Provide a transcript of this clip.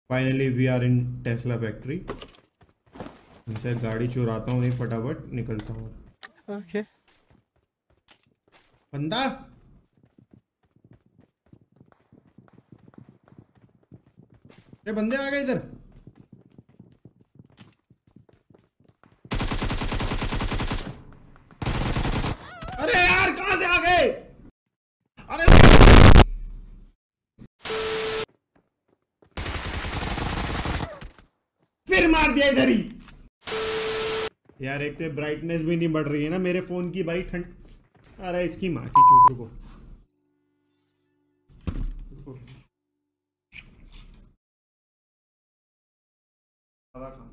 Finally we are in Tesla factory. इनसे गाड़ी चुराता हूँ, फटाफट निकलता हूँ। ओके बंदा अरे बंदे आ गए इधर। अरे यार कहां से आ गए? अरे फिर मार दिया इधर ही। यार एक तो ब्राइटनेस भी नहीं बढ़ रही है ना मेरे फोन की भाई, ठंड। अरे इसकी माँ की चूत को